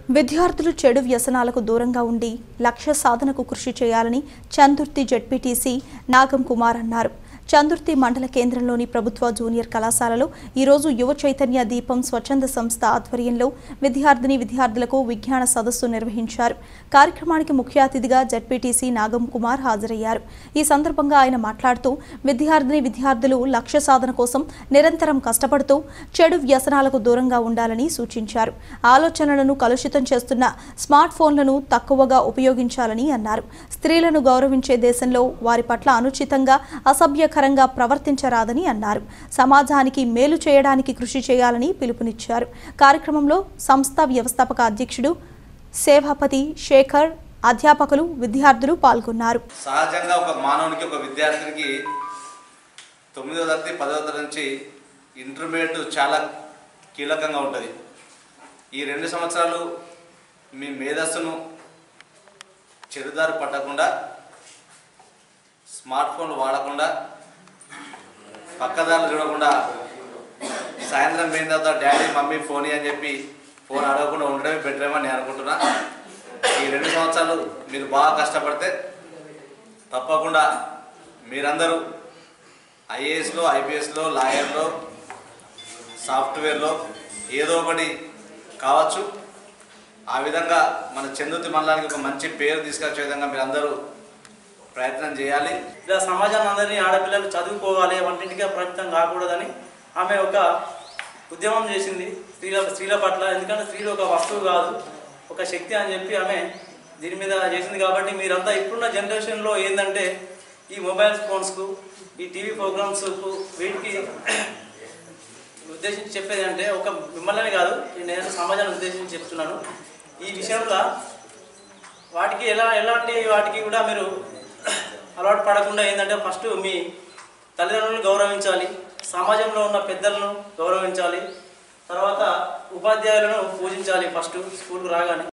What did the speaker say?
విద్యార్థులు చెడు వ్యసనాలకు దూరంగా ఉండి లక్ష్య సాధనకు కృషి చేయాలని చందుర్తి జెడ్పీటీసీ నాగం కుమార్ అన్నారు. చందుర్తి మండల కేంద్రంలోని ప్రభుత్వ జూనియర్ కళాశాలలో ఈరోజు యువ చైతన్య దీపం స్వచ్ఛంద సంస్థ ఆధ్వర్యంలో విద్యార్థులకు విజ్ఞాన సదస్సు నిర్వహించారు. కార్యక్రమానికి ముఖ్య అతిథిగా జెడ్పీటీసీ నాగం కుమార్ హాజరయ్యారు. ఈ సందర్భంగా ఆయన మాట్లాడుతూ విద్యార్థులు లక్ష్య సాధన కోసం నిరంతరం కష్టపడుతూ చెడు వ్యసనాలకు దూరంగా ఉండాలని సూచించారు. ఆలోచనలను కలుషితం చేస్తున్న స్మార్ట్ ఫోన్లను తక్కువగా ఉపయోగించాలని అన్నారు. స్త్రీలను గౌరవించే దేశంలో వారి పట్ల అనుచితంగా అసభ్యకరంగా ప్రవర్తించరాదని అన్నారు. సమాజానికి మేలు చేయడానికి కృషి చేయాలని పిలుపునిచ్చారు. కార్యక్రమంలో సంస్థ వ్యవస్థాపక అధ్యక్షుడు సేవాపతి శేఖర్, అధ్యాపకులు, విద్యార్థులు పాల్గొన్నారు. సహజంగా ఒక మానవునికి ఒక విద్యార్థినికి 9వ తరగతి 10వ తరగతి నుంచి ఇంటర్మీడియట్ చాలా కీలకంగా ఉంటుంది. ఈ 2 సంవత్సరాలు మీ మేధస్సును చెడుదారి పట్టకుండా, స్మార్ట్ ఫోన్లు వాడకుండా, పక్కదారులు చూడకుండా, సాయంత్రం పోయిన తర్వాత డాడీ మమ్మీ ఫోన్ అని చెప్పి ఫోన్ అడగకుండా ఉండడమే బెటర్ ఏమని నేను అనుకుంటున్నా. ఈ 2 సంవత్సరాలు మీరు బాగా కష్టపడితే తప్పకుండా మీరందరూ ఐఏఎస్లో, ఐపీఎస్లో, లాయర్లో, సాఫ్ట్వేర్లో ఏదో ఒకటి కావచ్చు. ఆ విధంగా మన చందుర్తి మండలానికి ఒక మంచి పేరు తీసుకొచ్చే విధంగా మీరందరూ ప్రయత్నం చేయాలి. ఇలా సమాజాన్ని అందరినీ ఆడపిల్లలు చదువుకోవాలి, వంటింటిగా ప్రయత్నం కాకూడదని ఆమె ఒక ఉద్యమం చేసింది స్త్రీల పట్ల. ఎందుకంటే స్త్రీలు ఒక వస్తువు కాదు, ఒక శక్తి అని చెప్పి ఆమె దీని మీద చేసింది. కాబట్టి మీరంతా ఇప్పుడున్న జనరేషన్లో ఏంటంటే ఈ మొబైల్ ఫోన్స్కు, ఈ టీవీ ప్రోగ్రామ్స్కు, వీటికి ఉద్దేశించి చెప్పేది అంటే ఒక మిమ్మల్ని కాదు, నేను సమాజాన్ని ఉద్దేశించి చెప్తున్నాను. ఈ విషయంలో ఎలాంటి వాటికి కూడా మీరు అలవాటు పడకుండా ఏంటంటే ఫస్ట్ మీ తల్లిదండ్రులను గౌరవించాలి, సమాజంలో ఉన్న పెద్దలను గౌరవించాలి, తర్వాత ఉపాధ్యాయులను పూజించాలి ఫస్ట్ స్కూల్కు రాగానే.